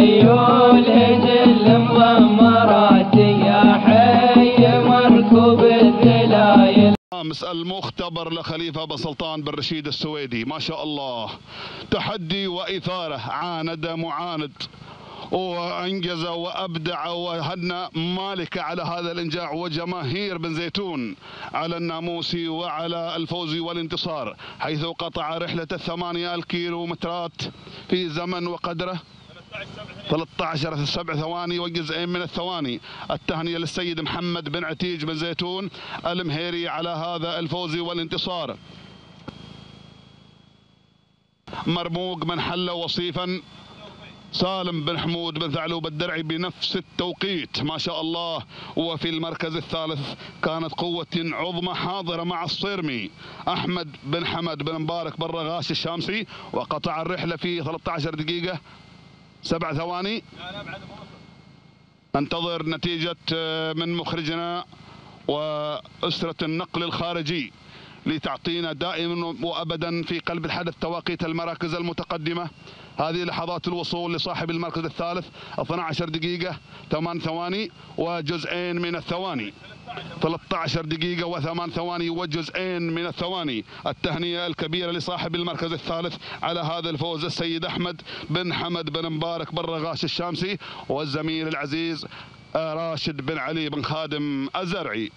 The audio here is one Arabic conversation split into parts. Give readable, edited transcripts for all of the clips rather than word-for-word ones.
خيول هجل مضمرات يا حي مركوب الذلايل. المختبر لخليفة بن سلطان بن رشيد السويدي، ما شاء الله تحدي وإثارة، عاند معاند وانجز وابدع وهدنا مالك على هذا الانجاح، وجماهير بن زيتون على الناموسي وعلى الفوز والانتصار، حيث قطع رحلة 8 الكيلومترات في زمن وقدره 13 ثواني وجزئين من الثواني. التهنئة للسيد محمد بن عتيج بن زيتون المهيري على هذا الفوز والانتصار. مرموق من حل وصيفا سالم بن حمود بن ثعلوب الدرعي بنفس التوقيت، ما شاء الله. وفي المركز الثالث كانت قوة عظمى حاضرة مع الصيرمي أحمد بن حمد بن مبارك بن رغاش الشامسي، وقطع الرحلة في 13 دقيقة 7 ثواني. ننتظر نتيجة من مخرجنا وأسرة النقل الخارجي لتعطينا دائما وأبدا في قلب الحدث توقيت المراكز المتقدمة. هذه لحظات الوصول لصاحب المركز الثالث 12 دقيقة 8 ثواني وجزئين من الثواني، 13 دقيقة و8 ثواني وجزئين من الثواني. التهنئة الكبيرة لصاحب المركز الثالث على هذا الفوز السيد أحمد بن حمد بن مبارك بن رغاش الشامسي، والزميل العزيز راشد بن علي بن خادم الزرعي.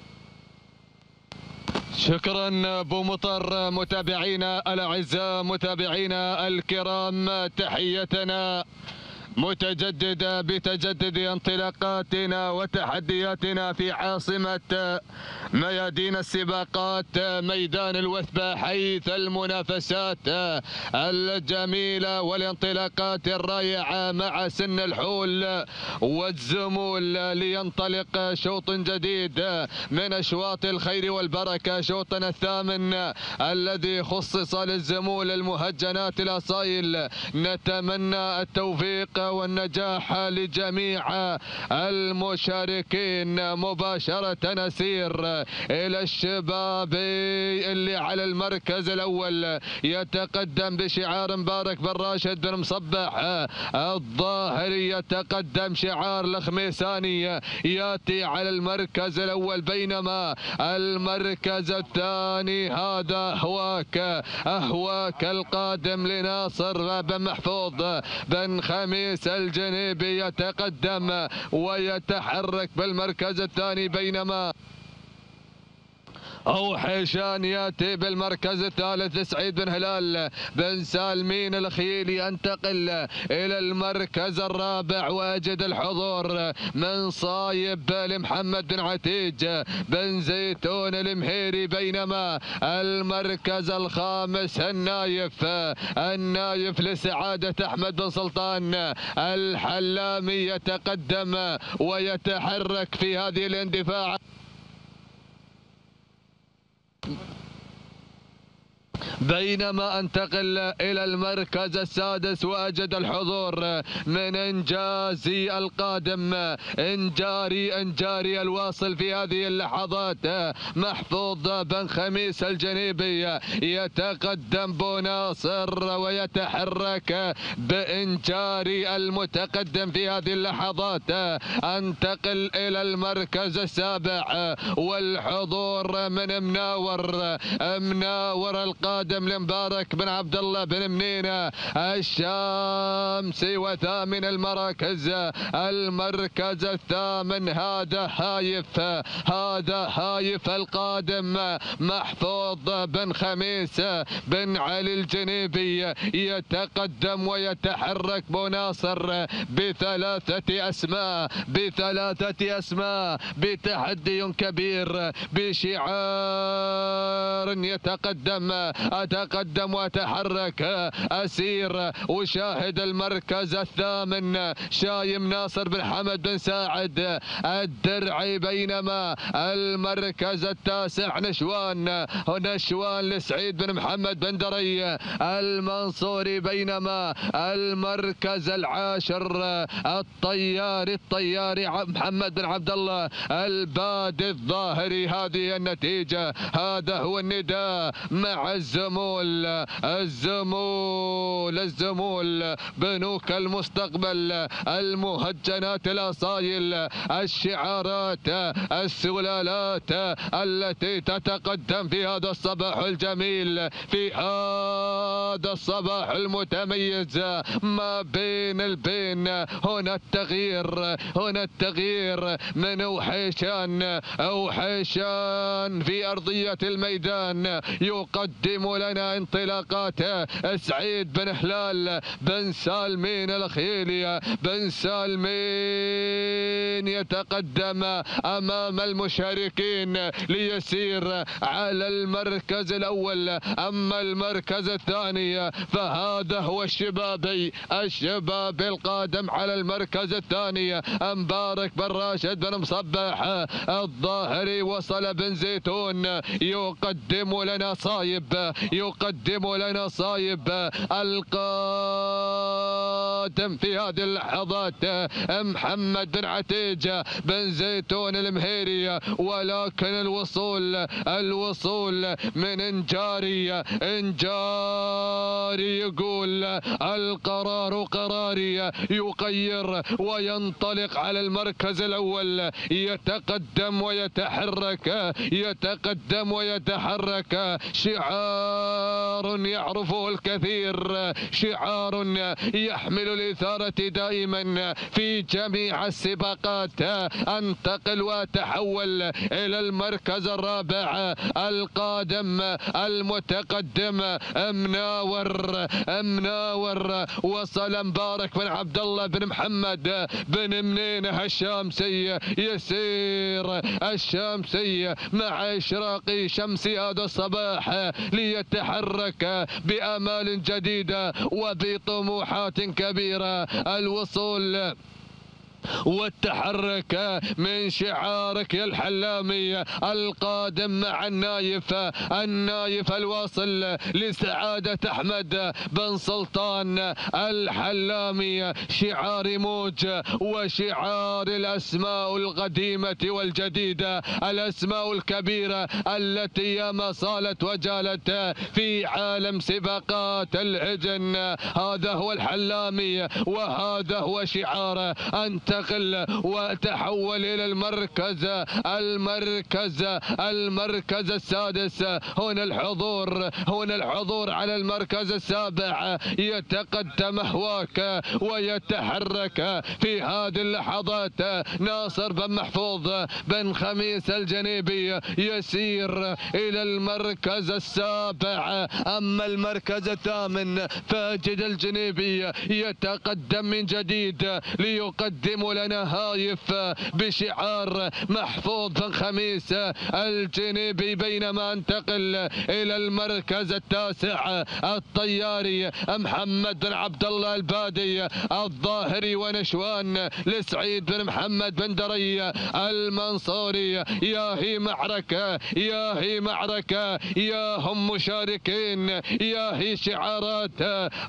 شكرا ابو مطر. متابعينا الاعزاء، متابعينا الكرام، تحيتنا متجددة بتجدد انطلاقاتنا وتحدياتنا في عاصمة ميادين السباقات ميدان الوثبة، حيث المنافسات الجميلة والانطلاقات الرائعة مع سن الحول والزمول، لينطلق شوط جديد من أشواط الخير والبركة، شوطنا الثامن الذي خصص للزمول المهجنات الأصايل. نتمنى التوفيق والنجاح لجميع المشاركين. مباشرة نسير إلى الشبابي اللي على المركز الأول، يتقدم بشعار مبارك بن راشد بن مصبح الظاهري، يتقدم شعار الخميساني ياتي على المركز الأول، بينما المركز الثاني هذا أهواك القادم لناصر بن محفوظ بن خميس الجنيبي، يتقدم ويتحرك بالمركز الثاني، بينما حيشان ياتي بالمركز الثالث. سعيد بن هلال بن سالمين الخيلي ينتقل الى المركز الرابع، واجد الحضور من صايب لمحمد بن عتيج بن زيتون المهيري، بينما المركز الخامس النايف لسعادة احمد بن سلطان الحلامي، يتقدم ويتحرك في هذه الاندفاع. بينما انتقل الى المركز السادس، واجد الحضور من انجازي القادم انجاري الواصل في هذه اللحظات محفوظ بن خميس الجنيبي، يتقدم بناصر ويتحرك بانجاري المتقدم في هذه اللحظات. انتقل الى المركز السابع، والحضور من مناور القادم لمبارك بن عبد الله بن منينة الشامسي، وثامن المراكز المركز الثامن هذا هايف القادم محفوظ بن خميس بن علي الجنيبي، يتقدم ويتحرك بناصر بثلاثة أسماء بتحدي كبير، بشعار أتقدم وأتحرك أسير وشاهد المركز الثامن شايم ناصر بن حمد بن ساعد الدرعي، بينما المركز التاسع نشوان لسعيد بن محمد بن دري المنصوري، بينما المركز العاشر الطياري محمد بن عبد الله البادي الظاهري. هذه النتيجة، هذا هو النداء مع الزملاء الزمول الزمول بنوك المستقبل، المهجنات الأصايل، الشعارات، السلالات التي تتقدم في هذا الصباح الجميل، في هذا الصباح المتميز. ما بين البين هنا التغيير من أوحيشان في أرضية الميدان. يقدم لنا انطلاقات سعيد بن هلال بن سالمين الخيلي. بن سالمين يتقدم أمام المشاركين ليسير على المركز الأول. أما المركز الثاني فهذا هو الشبابي القادم على المركز الثاني. مبارك بن راشد بن مصبح الظاهري وصل بن زيتون يقدم لنا صايب القادم في هذه اللحظات محمد بن عتيج بن زيتون المهيري. ولكن الوصول من انجاري يقول القرار قراري. يغير وينطلق على المركز الأول. يتقدم ويتحرك شعار يعرفه الكثير، شعار يحمل الإثارة دائما في جميع السباقات. انتقل واتحول إلى المركز الرابع القادم المتقدم مناور. وصل مبارك بن عبد الله بن محمد بن منينه الشامسي. يسير الشامسي مع إشراق شمس هذا الصباح ليتحرك بآمال جديدة وبطموحات كبيرة. الوصول والتحرك من شعارك يا الحلامي القادم مع النايف الواصل لسعادة أحمد بن سلطان الحلامي. شعار موج وشعار الأسماء القديمة والجديدة، الأسماء الكبيرة التي ياما صالت وجالت في عالم سباقات العجن. هذا هو الحلامي وهذا هو شعاره. انتقل وتحول إلى المركز السادس. هنا الحضور على المركز السابع. يتقدم هواك ويتحرك في هذه اللحظات ناصر بن محفوظ بن خميس الجنيبي يسير إلى المركز السابع. أما المركز الثامن فاجد الجنيبي يتقدم من جديد ليقدم لنا هايف بشعار محفوظ بن خميس الجنيبي. بينما انتقل إلى المركز التاسع الطياري محمد بن عبد الله البادي الظاهري ونشوان لسعيد بن محمد بن دري المنصوري. يا هي معركة يا هم مشاركين، يا هي شعارات.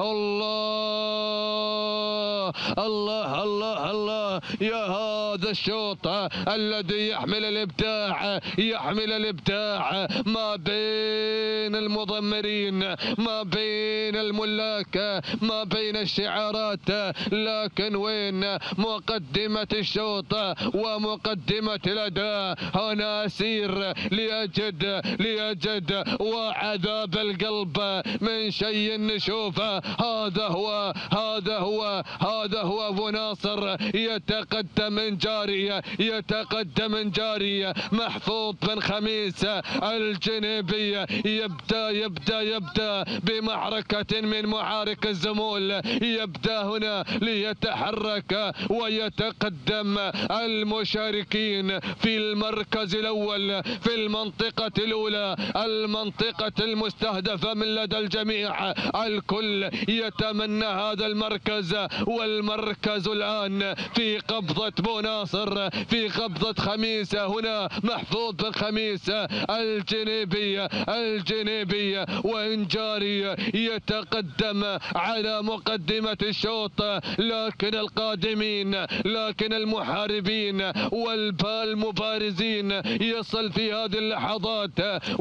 الله الله الله الله. يا هذا الشوط الذي يحمل الإبداع ما بين المضمرين، ما بين الملاك، ما بين الشعارات. لكن وين مقدمة الشوط ومقدمة الأداء؟ هنا أسير لأجد وعذاب القلب من شيء نشوفه. هذا هو أبو ناصر يتقدم من جارية محفوظ بن خميس الجنيبي. يبدأ بمعركة من معارك الزمول. يبدأ هنا ليتحرك ويتقدم المشاركين في المركز الأول في المنطقة الأولى، المنطقة المستهدفة من لدى الجميع. الكل يتمنى هذا المركز المركز الآن في قبضة بو ناصر، في قبضة خميسة. هنا محفوظ بن خميسة الجنيبي وإنجاري يتقدم على مقدمة الشوط، لكن القادمين، لكن المحاربين والمبارزين يصل في هذه اللحظات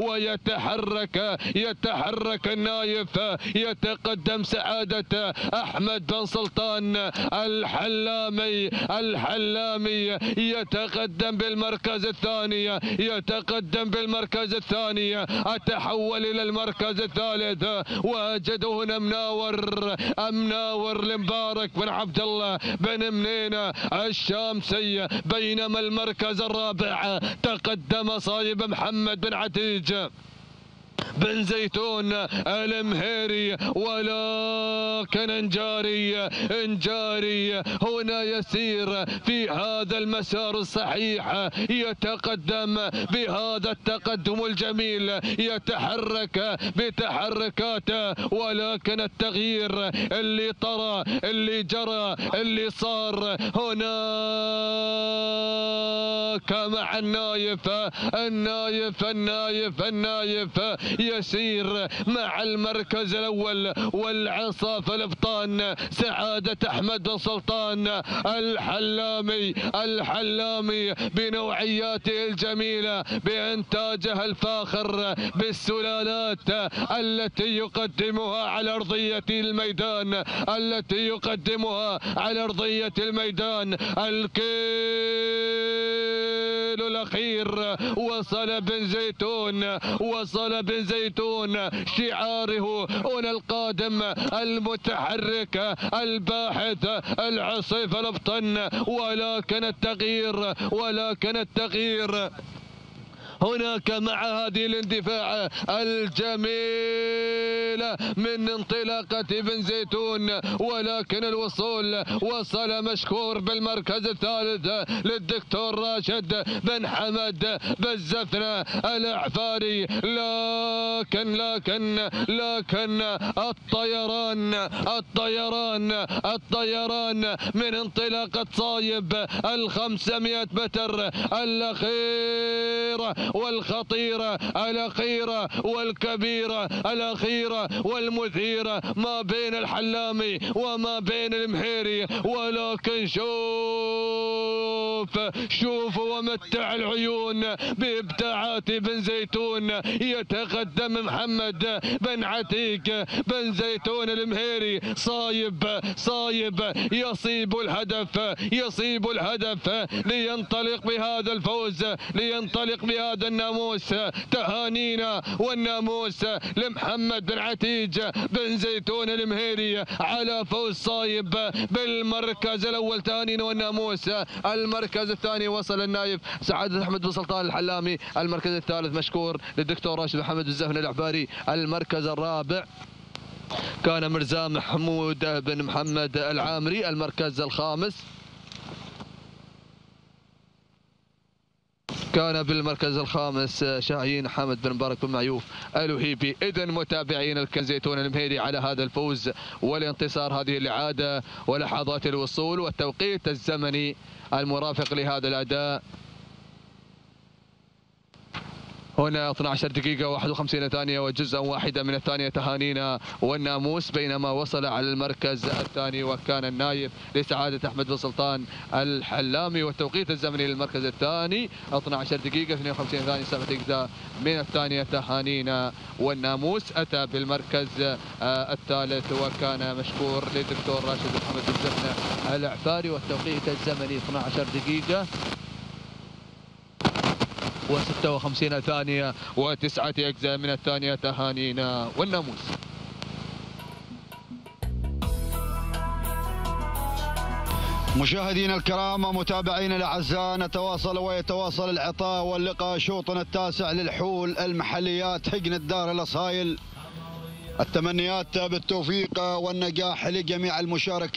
ويتحرك النايف. يتقدم سعادة أحمد بن سلطان الحلامي يتقدم بالمركز الثاني، أتحول إلى المركز الثالث وأجد هنا مناور لمبارك بن عبد الله بن منينة الشامسي، بينما المركز الرابع تقدم صايب محمد بن عتيج بن زيتون المهيري، ولكن انجاري هنا يسير في هذا المسار الصحيح، يتقدم بهذا التقدم الجميل، يتحرك بتحركاته، ولكن التغيير اللي طرى اللي جرى اللي صار هناك مع النايف يسير مع المركز الأول والعصا الابطان سعادة أحمد بن سلطان الحلامي بنوعياته الجميلة، بإنتاجه الفاخر، بالسلالات التي يقدمها على أرضية الميدان، الكيلو الأخير وصل بن زيتون شعاره هنا القادم المتحرك الباحث العصيف الابطن، ولكن التغيير هناك مع هذه الاندفاع الجميلة من انطلاقة بن زيتون، ولكن الوصول وصل مشكور بالمركز الثالث للدكتور راشد بن حمد بالزفنة الأعفاري، لكن الطيران من انطلاقة صايب 500 متر الأخيرة والخطيرة الأخيرة والكبيرة الأخيرة والمثيرة ما بين الحلامي وما بين المهيري، ولكن شوف ومتع العيون بإبداعات بن زيتون. يتقدم محمد بن عتيق بن زيتون المهيري، صايب يصيب الهدف لينطلق بهذا الفوز، لينطلق بهذا الناموس. تهانينا والناموس لمحمد بن عتيج بن زيتون المهيري على فوز صايب بالمركز الأول. تهانينا والناموس. المركز الثاني وصل النايف سعادة أحمد بن سلطان الحلامي، المركز الثالث مشكور للدكتور راشد محمد بالزفن الأعفاري، المركز الرابع كان مرزا محمود بن محمد العامري، المركز الخامس كان بالمركز الخامس شاهين حامد بن مبارك بن معيوف الوهيبي. إذن متابعين الزيتون المهيري على هذا الفوز والانتصار، هذه الإعادة ولحظات الوصول والتوقيت الزمني المرافق لهذا الأداء هنا 12 دقيقة 51 ثانية وجزءا واحدا من الثانية. تهانينا والناموس، بينما وصل على المركز الثاني وكان النايف لسعادة أحمد بن سلطان الحلامي، والتوقيت الزمني للمركز الثاني 12 دقيقة 52 ثانية 7 دقيقة من الثانية. تهانينا والناموس أتى بالمركز الثالث وكان مشكور للدكتور راشد محمد بالزفنة الأعفاري، والتوقيت الزمني 12 دقيقة و56 ثانية و9 أجزاء من الثانية. تهانينا والناموس. مشاهدينا الكرام ومتابعينا الاعزاء، نتواصل ويتواصل العطاء واللقاء شوطنا التاسع للحول المحليات حقن الدار الاصايل. التمنيات بالتوفيق والنجاح لجميع المشاركين.